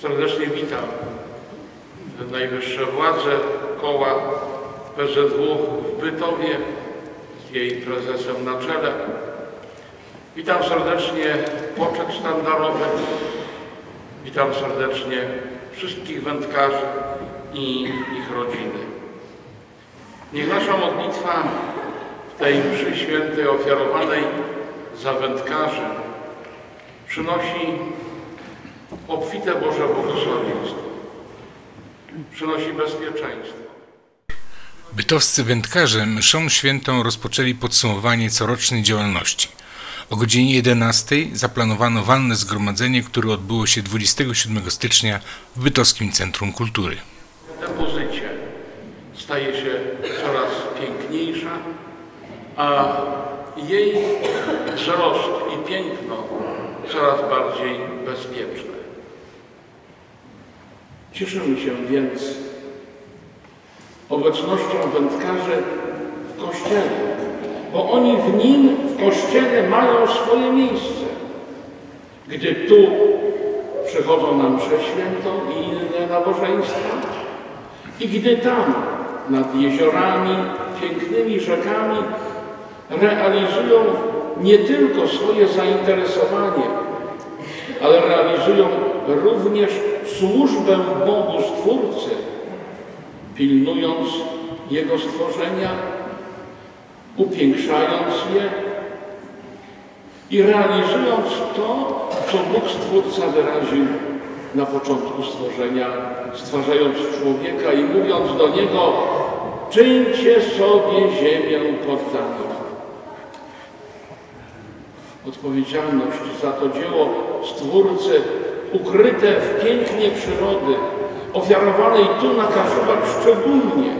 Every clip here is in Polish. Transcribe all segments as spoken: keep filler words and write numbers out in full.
Serdecznie witam najwyższe władze koła P Z W w Bytowie z jej prezesem na czele. Witam serdecznie poczet sztandarowy. Witam serdecznie wszystkich wędkarzy i ich rodziny. Niech nasza modlitwa w tej mszy świętej ofiarowanej za wędkarzy przynosi obfite Boże błogosławieństwo, przynosi bezpieczeństwo. Bytowscy wędkarze mszą świętą rozpoczęli podsumowanie corocznej działalności. O godzinie jedenastej zaplanowano walne zgromadzenie, które odbyło się dwudziestego siódmego stycznia w Bytowskim Centrum Kultury. Depozycie staje się coraz piękniejsza, a jej wzrost i piękno coraz bardziej bezpieczne. Cieszymy się więc obecnością wędkarzy w Kościele, bo oni w nim, w Kościele mają swoje miejsce. Gdy tu przychodzą na mszę świętą i inne nabożeństwa i gdy tam nad jeziorami, pięknymi rzekami realizują nie tylko swoje zainteresowanie, ale realizują również służbę Bogu Stwórcy, pilnując Jego stworzenia, upiększając je i realizując to, co Bóg Stwórca wyraził na początku stworzenia, stwarzając człowieka i mówiąc do niego: czyńcie sobie ziemię poddaną. Odpowiedzialność za to dzieło Stwórcy, ukryte w pięknie przyrody, ofiarowanej tu na Kaszubach szczególnie,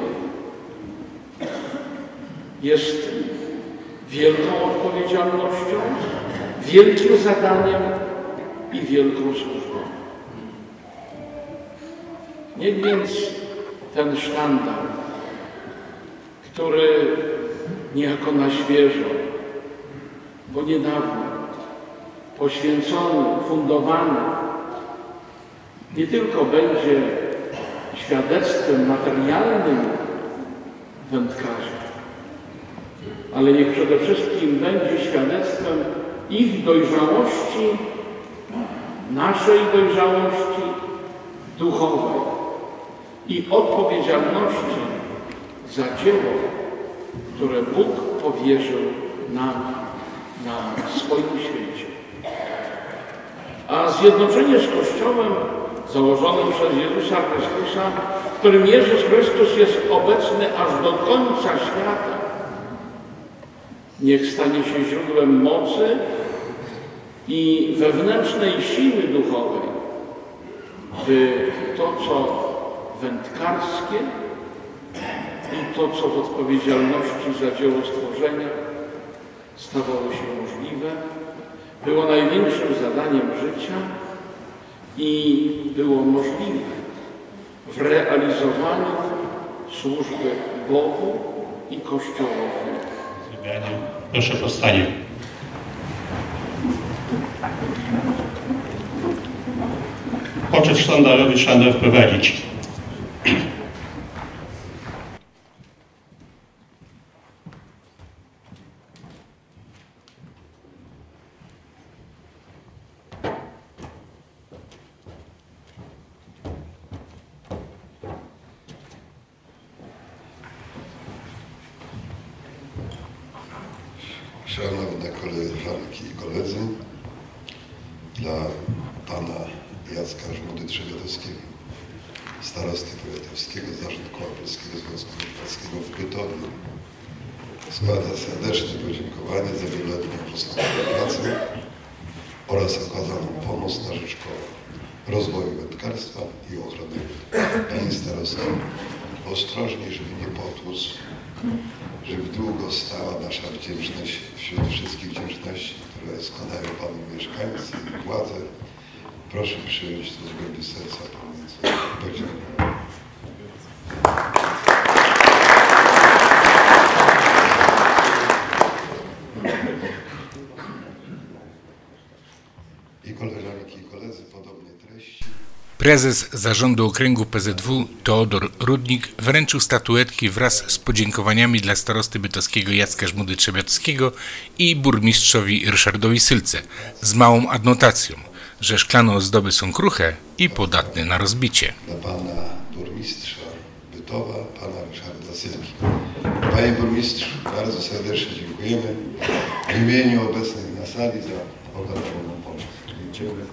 jest wielką odpowiedzialnością, wielkim zadaniem i wielką służbą. Niech więc ten sztandar, który niejako na świeżo, bo niedawno poświęcony, fundowany, nie tylko będzie świadectwem materialnym wędkarzy, ale niech przede wszystkim będzie świadectwem ich dojrzałości, naszej dojrzałości duchowej i odpowiedzialności za dzieło, które Bóg powierzył nam na swoim świecie. A zjednoczenie z Kościołem założonym przez Jezusa Chrystusa, w którym Jezus Chrystus jest obecny aż do końca świata, niech stanie się źródłem mocy i wewnętrznej siły duchowej, by to, co wędkarskie i to, co w odpowiedzialności za dzieło stworzenia stawało się możliwe, było największym zadaniem życia i było możliwe w realizowaniu służby Bogu i Kościołowi. Proszę powstanie. Poczet sztandarowy sztandar wprowadzić. Szanowne koleżanki i koledzy, dla pana Jacka Żmudy Trzebiatowskiego, starosty powiatowskiego Zarządu Koła Polskiego Związku Wędkarskiego w Bytowiu, składa serdeczne podziękowanie za wieloletnią współpracę oraz okazaną pomoc na rzecz koła, rozwoju wędkarstwa i ochrony. Panie starosto, ostrożnie, żeby nie potłuc, żeby długo stała nasza wdzięczność wśród wszystkich wdzięczności, które składają panu mieszkańcy i władze. Proszę przyjąć to z głębi serca pomiędzy podziękowania. I koleżanki i koledzy, podobnej treści. Prezes Zarządu Okręgu P Z W Teodor Rudnik wręczył statuetki wraz z podziękowaniami dla starosty bytowskiego Jacka Żmudy-Trzebiatowskiego i burmistrzowi Ryszardowi Sylce z małą adnotacją, że szklane ozdoby są kruche i podatne na rozbicie. Dla pana burmistrza Bytowa, pana Ryszarda Sylki. Panie burmistrzu, bardzo serdecznie dziękujemy w imieniu obecnych na sali za okazaną nam pomoc. Dziękuję.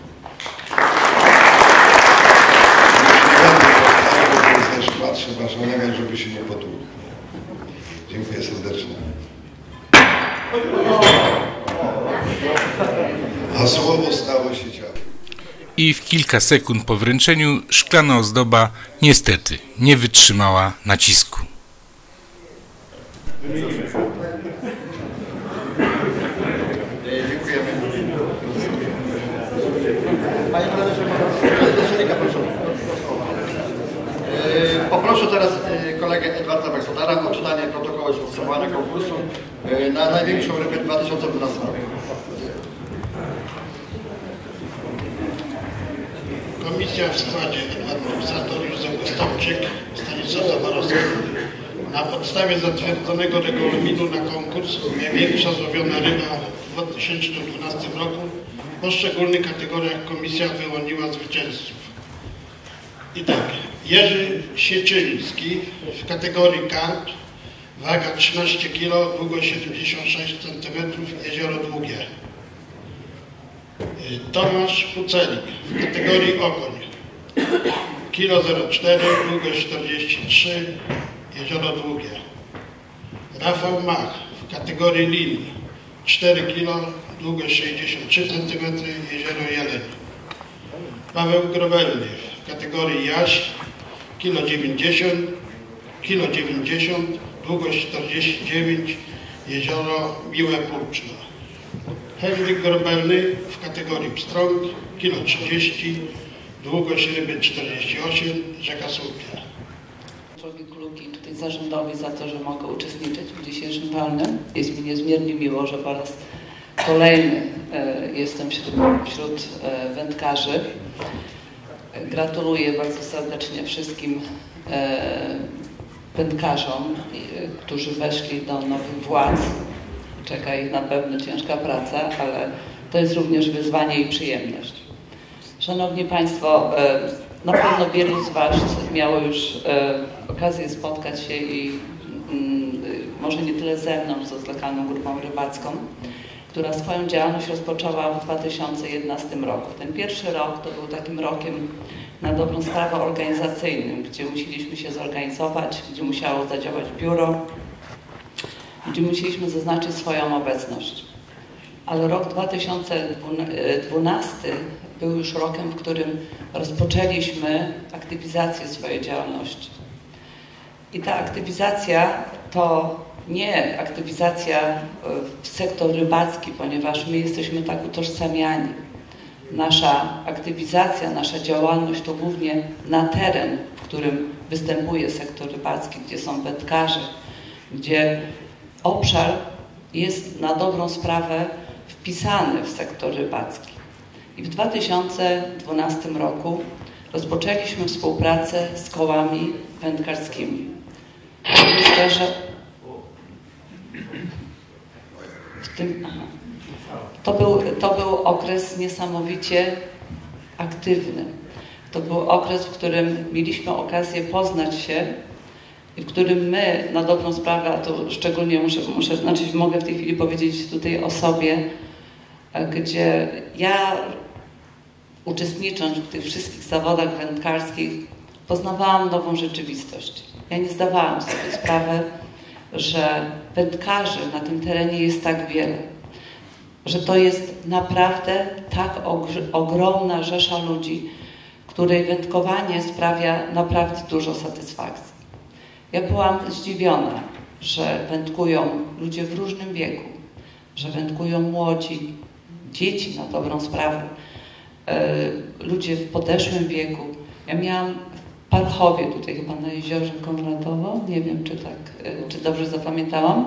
Patrzę, proszę nagrać, żeby się nie potłuł. Dziękuję serdecznie. A słowo stało się ciałem. I w kilka sekund po wręczeniu szklana ozdoba niestety nie wytrzymała nacisku. Dziękujemy. Panie prezesie, proszę. Poproszę teraz kolegę Edwarda Weksodara o czytanie protokołu podsumowania konkursu na największą rybę w dwa tysiące dwunastym roku. Komisja w składzie administrator Józef Ostapczyk, Stanisław Zaborowski. Na podstawie zatwierdzonego regulaminu na konkurs największa złowiona ryba w dwa tysiące dwunastym roku w poszczególnych kategoriach komisja wyłoniła zwycięzców. I tak, Jerzy Sieczyński w kategorii karp, waga trzynaście kilo, długość siedemdziesiąt sześć centymetrów, jezioro długie. Tomasz Pucelik w kategorii okoń, kilo zero cztery, długość czterdzieści trzy, jezioro długie. Rafał Mach w kategorii lin, cztery kilo, długość sześćdziesiąt trzy centymetry, jezioro Jeleń. Paweł Grobelny w kategorii jaś, kilo dziewięćdziesiąt, kilo dziewięćdziesiąt, długość czterdzieści dziewięć, jezioro Miłe Płuczno. Henryk Grobelny w kategorii pstrąg, kilo trzydzieści, długość ryby czterdzieści osiem, rzeka Słupia. Człowiek Luki, tutaj zarządowi za to, że mogę uczestniczyć w dzisiejszym walnym. Jest mi niezmiernie miło, że po raz kolejny e, jestem wśród, wśród e, wędkarzy. Gratuluję bardzo serdecznie wszystkim e, wędkarzom, e, którzy weszli do nowych władz. Czeka ich na pewno ciężka praca, ale to jest również wyzwanie i przyjemność. Szanowni Państwo, e, na pewno wielu z Was miało już e, okazję spotkać się i mm, może nie tyle ze mną, co z lokalną grupą rybacką, która swoją działalność rozpoczęła w dwa tysiące jedenastym roku. Ten pierwszy rok to był takim rokiem na dobrą sprawę organizacyjnym, gdzie musieliśmy się zorganizować, gdzie musiało zadziałać biuro, gdzie musieliśmy zaznaczyć swoją obecność. Ale rok dwa tysiące dwunasty był już rokiem, w którym rozpoczęliśmy aktywizację swojej działalności. I ta aktywizacja to nie aktywizacja w sektor rybacki, ponieważ my jesteśmy tak utożsamiani. Nasza aktywizacja, nasza działalność to głównie na teren, w którym występuje sektor rybacki, gdzie są wędkarze, gdzie obszar jest na dobrą sprawę wpisany w sektor rybacki. I w dwa tysiące dwunastym roku rozpoczęliśmy współpracę z kołami wędkarskimi. Myślę, że w tym, aha, to, był, to był okres niesamowicie aktywny. To był okres, w którym mieliśmy okazję poznać się i w którym my, na dobrą sprawę, a to szczególnie muszę, muszę, znaczy mogę w tej chwili powiedzieć tutaj o sobie, gdzie ja uczestnicząc w tych wszystkich zawodach wędkarskich poznawałam nową rzeczywistość. Ja nie zdawałam sobie sprawy, że wędkarzy na tym terenie jest tak wiele, że to jest naprawdę tak ogromna rzesza ludzi, której wędkowanie sprawia naprawdę dużo satysfakcji. Ja byłam zdziwiona, że wędkują ludzie w różnym wieku, że wędkują młodzi, dzieci na dobrą sprawę, ludzie w podeszłym wieku. Ja miałam w Parchowie, tutaj chyba na jeziorze Konradowo, nie wiem czy tak, czy dobrze zapamiętałam,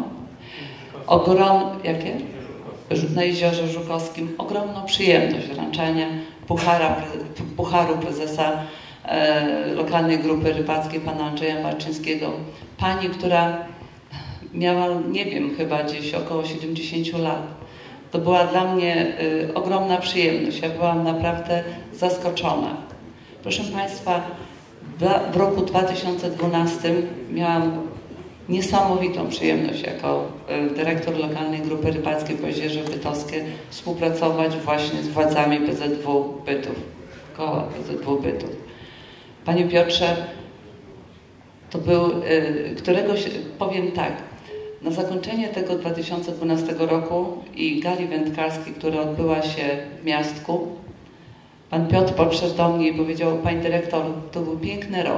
ogrom, jakie? Na jeziorze Żukowskim, ogromną przyjemność wręczania puchara, pucharu prezesa e, lokalnej grupy rybackiej, pana Andrzeja Marczyńskiego. Pani, która miała, nie wiem, chyba gdzieś około siedemdziesięciu lat. To była dla mnie y, ogromna przyjemność. Ja byłam naprawdę zaskoczona. Proszę Państwa, w, w roku dwa tysiące dwunastym miałam niesamowitą przyjemność jako y, dyrektor lokalnej grupy rybackiej Pojezierze Bytowskie współpracować właśnie z władzami P Z W Bytów, koła P Z W Bytów. Panie Piotrze, to był y, któregoś, powiem tak, na zakończenie tego dwa tysiące dwunastego roku i gali wędkarskiej, która odbyła się w Miastku, pan Piotr podszedł do mnie i powiedział: pani dyrektor, to był piękny rok.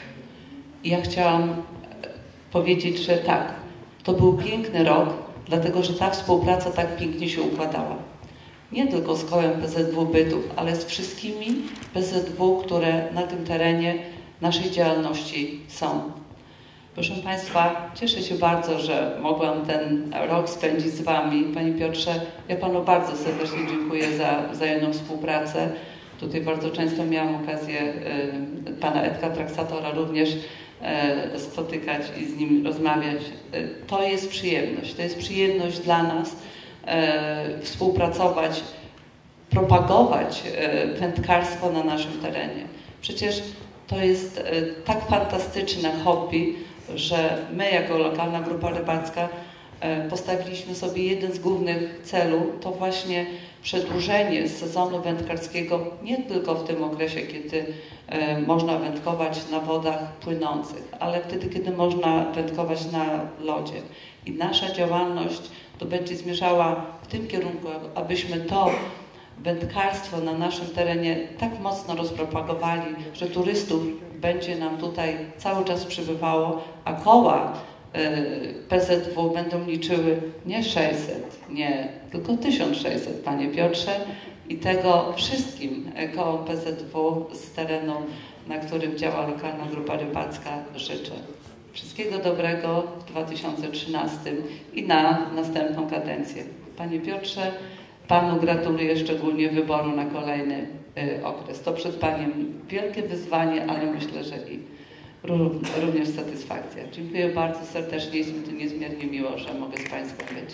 I ja chciałam powiedzieć, że tak, to był piękny rok, dlatego że ta współpraca tak pięknie się układała. Nie tylko z kołem P Z W Bytów, ale z wszystkimi P Z W, które na tym terenie naszej działalności są. Proszę Państwa, cieszę się bardzo, że mogłam ten rok spędzić z Wami. Panie Piotrze, ja Panu bardzo serdecznie dziękuję za wzajemną współpracę. Tutaj bardzo często miałam okazję y, Pana Edka Traksatora również y, spotykać i z nim rozmawiać. Y, to jest przyjemność. To jest przyjemność dla nas y, współpracować, propagować y, wędkarstwo na naszym terenie. Przecież to jest y, tak fantastyczne hobby, że my jako lokalna grupa rybacka postawiliśmy sobie jeden z głównych celów, to właśnie przedłużenie sezonu wędkarskiego nie tylko w tym okresie, kiedy można wędkować na wodach płynących, ale wtedy, kiedy można wędkować na lodzie. I nasza działalność to będzie zmierzała w tym kierunku, abyśmy to wędkarstwo na naszym terenie tak mocno rozpropagowali, że turystów będzie nam tutaj cały czas przybywało, a koła y, P Z W będą liczyły nie sześćset, nie, tylko tysiąc sześćset, Panie Piotrze, i tego wszystkim kołom P Z W z terenu, na którym działa lokalna grupa rybacka, życzę. Wszystkiego dobrego w dwa tysiące trzynastym i na następną kadencję. Panie Piotrze, Panu gratuluję szczególnie wyboru na kolejny y, okres. To przed Paniem wielkie wyzwanie, ale myślę, że i również satysfakcja. Dziękuję bardzo serdecznie, jest mi to niezmiernie miło, że mogę z Państwem być.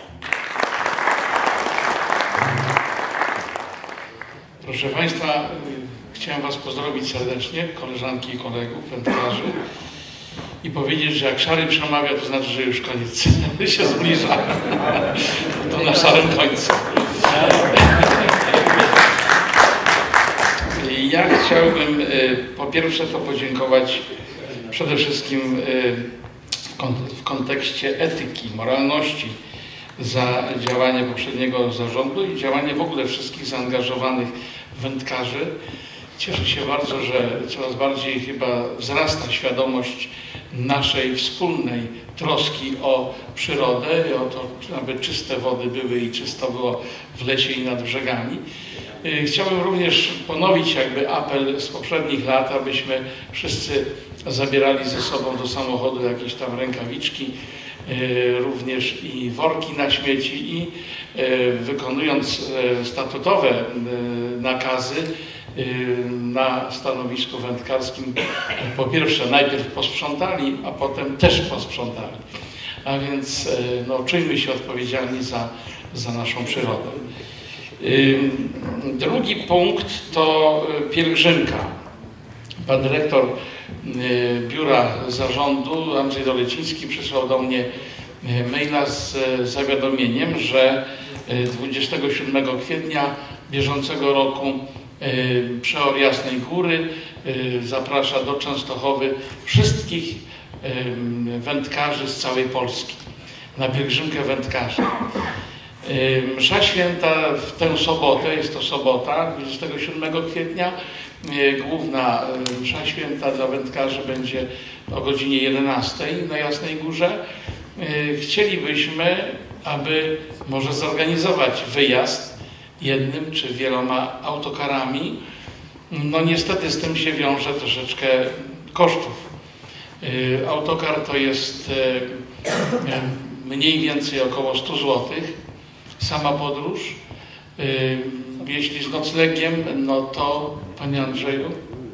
Proszę Państwa, chciałem Was pozdrowić serdecznie, koleżanki i kolegów, wędkarzy, i powiedzieć, że jak szary przemawia, to znaczy, że już koniec się zbliża. To na szarym końcu. Ja chciałbym po pierwsze to podziękować przede wszystkim w kontekście etyki, moralności za działanie poprzedniego zarządu i działanie w ogóle wszystkich zaangażowanych wędkarzy. Cieszę się bardzo, że coraz bardziej chyba wzrasta świadomość naszej wspólnej troski o przyrodę i o to, aby czyste wody były i czysto było w lesie i nad brzegami. Chciałbym również ponowić jakby apel z poprzednich lat, abyśmy wszyscy zabierali ze sobą do samochodu jakieś tam rękawiczki, również i worki na śmieci i wykonując statutowe nakazy na stanowisku wędkarskim po pierwsze najpierw posprzątali, a potem też posprzątali. A więc no, czujmy się odpowiedzialni za, za naszą przyrodę. Drugi punkt to pielgrzymka. Pan dyrektor biura zarządu Andrzej Doleciński przysłał do mnie maila z zawiadomieniem, że dwudziestego siódmego kwietnia bieżącego roku Przeor Jasnej Góry zaprasza do Częstochowy wszystkich wędkarzy z całej Polski na pielgrzymkę wędkarzy. Msza święta w tę sobotę, jest to sobota, dwudziestego siódmego kwietnia, główna msza święta dla wędkarzy będzie o godzinie jedenastej na Jasnej Górze. Chcielibyśmy, aby może zorganizować wyjazd jednym czy wieloma autokarami. No niestety z tym się wiąże troszeczkę kosztów. Autokar to jest mniej więcej około stu złotych. Sama podróż. jeśli z noclegiem, no to Panie Andrzeju?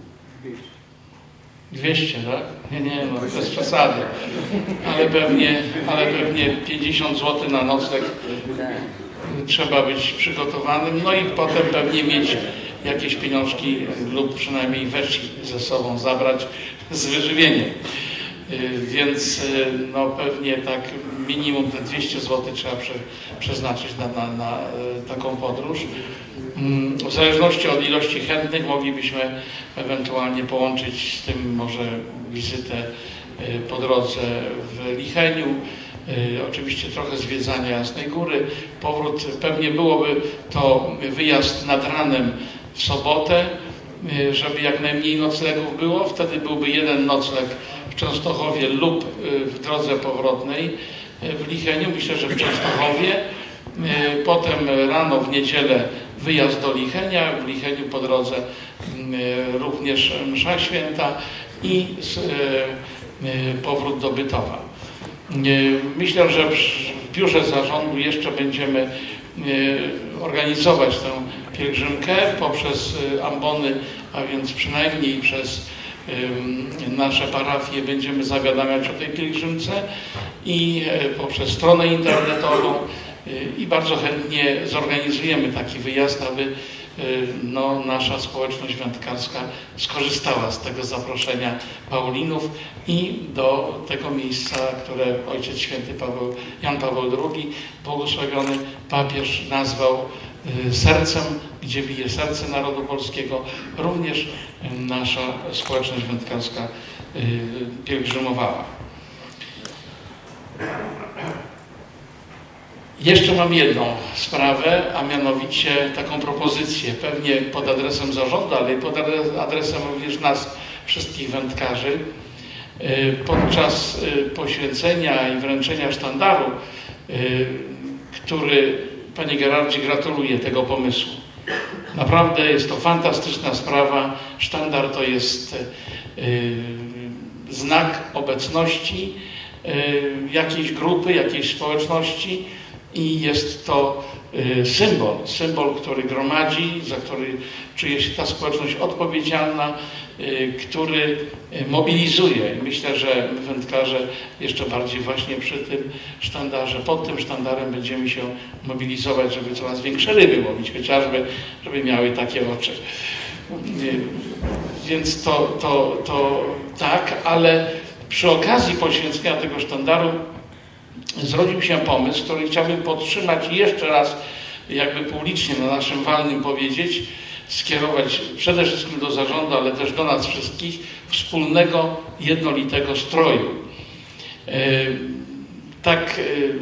dwieście, tak? Nie, nie, no bez przesady. Ale pewnie, ale pewnie pięćdziesiąt złotych na nocleg trzeba być przygotowanym, no i potem pewnie mieć jakieś pieniążki lub przynajmniej weszki ze sobą zabrać z wyżywieniem. Więc no pewnie tak minimum te dwieście złotych trzeba prze, przeznaczyć na, na, na taką podróż. W zależności od ilości chętnych moglibyśmy ewentualnie połączyć z tym może wizytę po drodze w Licheniu, oczywiście trochę zwiedzania Jasnej Góry, powrót, pewnie byłoby to wyjazd nad ranem w sobotę, żeby jak najmniej noclegów było, wtedy byłby jeden nocleg w Częstochowie lub w drodze powrotnej w Licheniu, myślę, że w Częstochowie, potem rano w niedzielę wyjazd do Lichenia, w Licheniu po drodze również msza święta i powrót do Bytowa. Myślę, że w biurze zarządu jeszcze będziemy organizować tę pielgrzymkę poprzez ambony, a więc przynajmniej przez nasze parafie będziemy zawiadamiać o tej pielgrzymce i poprzez stronę internetową i bardzo chętnie zorganizujemy taki wyjazd, aby no, nasza społeczność wędkarska skorzystała z tego zaproszenia Paulinów i do tego miejsca, które Ojciec Święty Paweł, Jan Paweł drugi, błogosławiony papież, nazwał sercem, gdzie bije serce narodu polskiego, również nasza społeczność wędkarska pielgrzymowała. Jeszcze mam jedną sprawę, a mianowicie taką propozycję, pewnie pod adresem zarządu, ale i pod adresem również nas, wszystkich wędkarzy. Podczas poświęcenia i wręczenia sztandaru, który, Panie Gerardzie, gratuluję tego pomysłu. Naprawdę jest to fantastyczna sprawa. Sztandar to jest znak obecności jakiejś grupy, jakiejś społeczności i jest to symbol, symbol, który gromadzi, za który czuje się ta społeczność odpowiedzialna, który mobilizuje. Myślę, że my wędkarze jeszcze bardziej właśnie przy tym sztandarze, pod tym sztandarem będziemy się mobilizować, żeby coraz większe ryby łowić, chociażby, żeby miały takie oczy. Więc to, to, to tak, ale przy okazji poświęcenia tego sztandaru zrodził się pomysł, który chciałbym podtrzymać i jeszcze raz jakby publicznie na naszym walnym powiedzieć, skierować przede wszystkim do zarządu, ale też do nas wszystkich, wspólnego, jednolitego stroju. Tak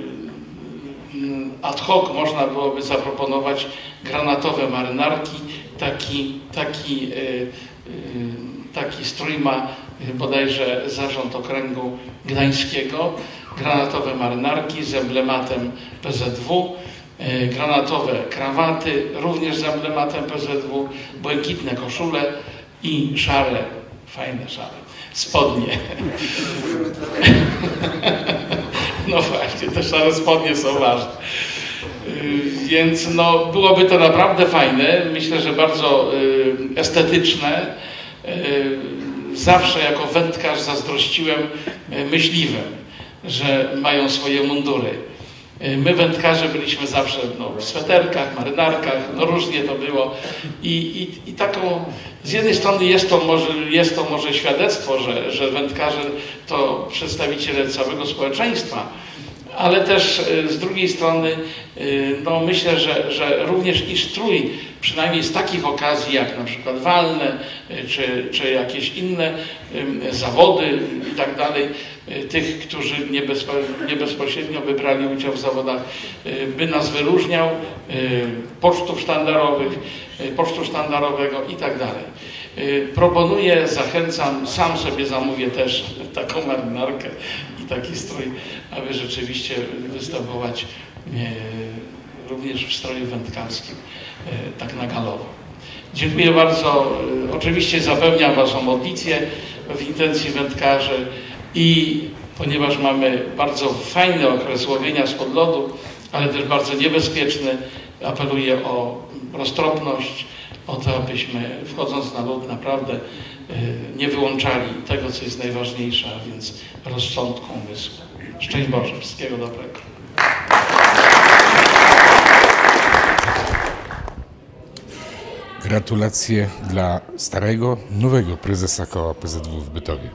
ad hoc można byłoby zaproponować granatowe marynarki. Taki, taki, taki strój ma bodajże zarząd okręgu gdańskiego. Granatowe marynarki z emblematem P Z W, granatowe krawaty również z emblematem P Z W, błękitne koszule i szare, fajne szare spodnie. No właśnie, te szare spodnie są ważne. Więc no, byłoby to naprawdę fajne, myślę, że bardzo estetyczne. Zawsze jako wędkarz zazdrościłem myśliwym, że mają swoje mundury. My wędkarze byliśmy zawsze no, w sweterkach, marynarkach, no różnie to było. I, i, i taką, z jednej strony jest to może, jest to może świadectwo, że, że wędkarze to przedstawiciele całego społeczeństwa, ale też z drugiej strony no, myślę, że, że również i strój, przynajmniej z takich okazji jak na przykład walne, czy, czy jakieś inne zawody i tak dalej, tych, którzy nie, bezpo, nie bezpośrednio by brali udział w zawodach, by nas wyróżniał, pocztów sztandarowych, pocztu sztandarowego i tak dalej. Proponuję, zachęcam, sam sobie zamówię też taką marynarkę i taki strój, aby rzeczywiście występować również w stroju wędkarskim, tak na galowo. Dziękuję bardzo. Oczywiście zapewniam Was o modlitwie w intencji wędkarzy i ponieważ mamy bardzo fajny okres łowienia spod lodu, ale też bardzo niebezpieczny. Apeluję o roztropność, o to, abyśmy wchodząc na lód naprawdę nie wyłączali tego, co jest najważniejsze, a więc rozsądku umysłu. Szczęść Boże, wszystkiego dobrego. Gratulacje dla starego, nowego prezesa koła P Z W w Bytowie.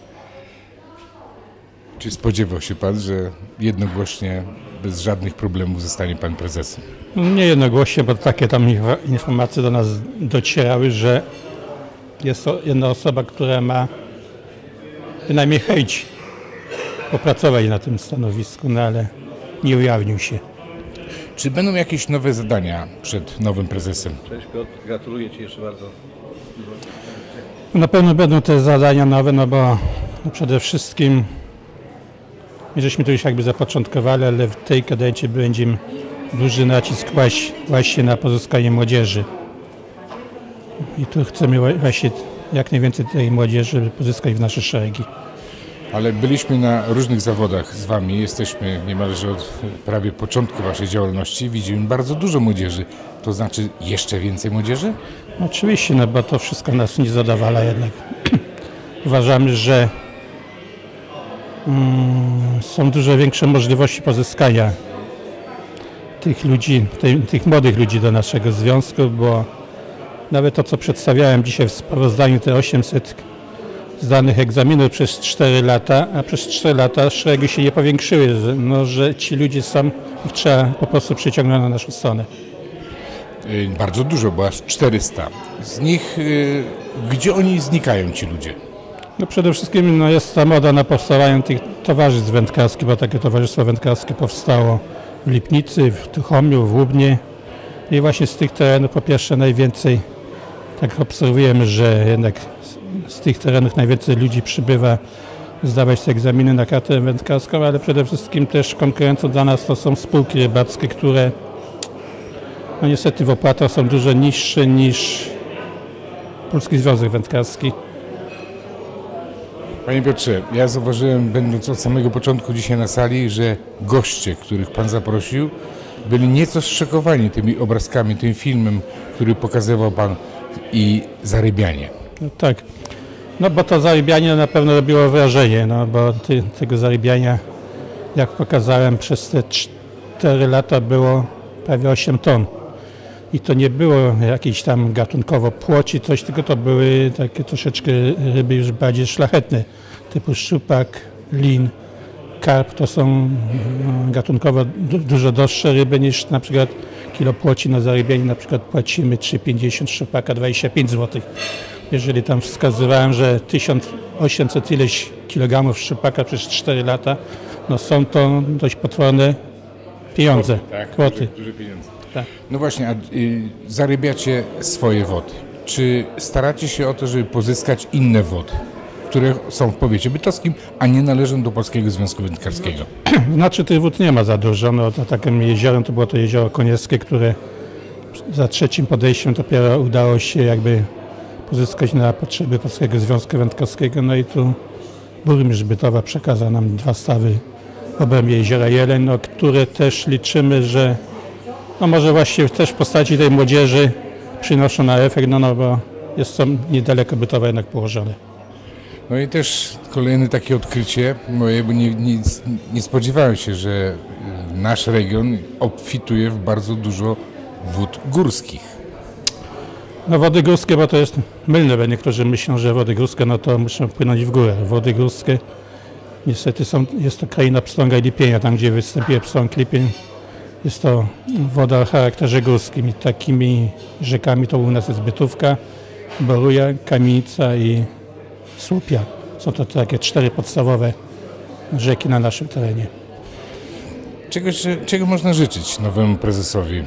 Czy spodziewał się pan, że jednogłośnie, bez żadnych problemów zostanie pan prezesem? Nie jednogłośnie, bo takie tam informacje do nas docierały, że jest to jedna osoba, która ma bynajmniej chęć popracować na tym stanowisku, no ale nie ujawnił się. Czy będą jakieś nowe zadania przed nowym prezesem? Cześć Piotr, gratuluję Ci jeszcze bardzo. Na pewno będą te zadania nowe, no bo no przede wszystkim my żeśmy to już jakby zapoczątkowali, ale w tej kadencji będziemy duży nacisk kłaść właśnie na pozyskanie młodzieży. I tu chcemy właśnie jak najwięcej tej młodzieży pozyskać w nasze szeregi. Ale byliśmy na różnych zawodach z Wami, jesteśmy niemalże od prawie początku Waszej działalności. Widzimy bardzo dużo młodzieży. To znaczy jeszcze więcej młodzieży? Oczywiście, no bo to wszystko nas nie zadowala jednak. Uważamy, że mm, są dużo większe możliwości pozyskania tych ludzi, tej, tych młodych ludzi do naszego związku, bo nawet to, co przedstawiałem dzisiaj w sprawozdaniu, te osiemset zdanych egzaminów przez cztery lata, a przez cztery lata szeregi się nie powiększyły, że, no, że ci ludzie są, ich trzeba po prostu przyciągnąć na naszą stronę. Bardzo dużo, bo aż czterysta. Z nich, yy, gdzie oni znikają, ci ludzie? No przede wszystkim no, jest ta moda na powstawanie tych towarzystw wędkarskich, bo takie towarzystwo wędkarskie powstało w Lipnicy, w Tuchomiu, w Łubnie. I właśnie z tych terenów po pierwsze najwięcej, tak obserwujemy, że jednak z, z tych terenów najwięcej ludzi przybywa zdawać te egzaminy na kartę wędkarską, ale przede wszystkim też konkurencją dla nas to są spółki rybackie, które no niestety w opłatach są dużo niższe niż Polski Związek Wędkarski. Panie Piotrze, ja zauważyłem, będąc od samego początku dzisiaj na sali, że goście, których Pan zaprosił, byli nieco zszokowani tymi obrazkami, tym filmem, który pokazywał Pan i zarybianie. No tak, no bo to zarybianie na pewno robiło wrażenie, no bo ty, tego zarybiania, jak pokazałem, przez te cztery lata było prawie osiem ton. I to nie było jakieś tam gatunkowo płoci, coś, tylko to były takie troszeczkę ryby już bardziej szlachetne, typu szczupak, lin, karp. To są no, gatunkowo du dużo droższe ryby niż na przykład kilo płoci na zarybianie. Na przykład płacimy trzy pięćdziesiąt, szczupaka dwadzieścia pięć złotych. Jeżeli tam wskazywałem, że tysiąc osiemset ileś kilogramów szczupaka przez cztery lata, no są to dość potworne pieniądze, Kwoty, tak, kwoty. Duże, duże pieniądze. Tak. No właśnie, a y, zarybiacie swoje wody. Czy staracie się o to, żeby pozyskać inne wody, które są w powiecie bytowskim, a nie należą do Polskiego Związku Wędkarskiego? Znaczy tych wód nie ma za dużo. No, to takim jeziorem to było to jezioro Konieckie, które za trzecim podejściem dopiero udało się jakby pozyskać na potrzeby Polskiego Związku Wędkarskiego. No i tu burmistrz Bytowa przekazał nam dwa stawy w obrębie jeziora Jeleń, no, które też liczymy, że no może właśnie też w postaci tej młodzieży przynoszą na efekt, no, no bo jest to niedaleko Bytowa jednak położone. No i też kolejne takie odkrycie moje, bo nie, nie, nie spodziewałem się, że nasz region obfituje w bardzo dużo wód górskich. No wody górskie, bo to jest mylne, bo niektórzy myślą, że wody górskie no to muszą płynąć w górę. Wody górskie niestety są, jest to kraina pstrąga i lipienia, tam gdzie występuje pstrąg lipień. Jest to woda o charakterze górskim i takimi rzekami to u nas jest Bytówka, Boruja, Kamienica i Słupia. Są to takie cztery podstawowe rzeki na naszym terenie. Czego, czego można życzyć nowemu prezesowi?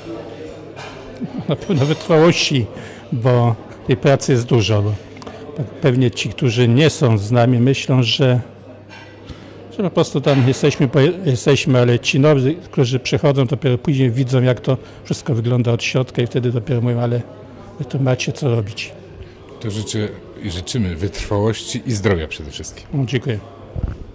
Na pewno wytrwałości, bo tej pracy jest dużo. Bo pewnie ci, którzy nie są z nami, myślą, że że po prostu tam jesteśmy, jesteśmy, ale ci nowi, którzy przychodzą, dopiero później widzą, jak to wszystko wygląda od środka i wtedy dopiero mówią, ale wy tu macie co robić. To życzę i życzymy wytrwałości i zdrowia przede wszystkim. Dziękuję.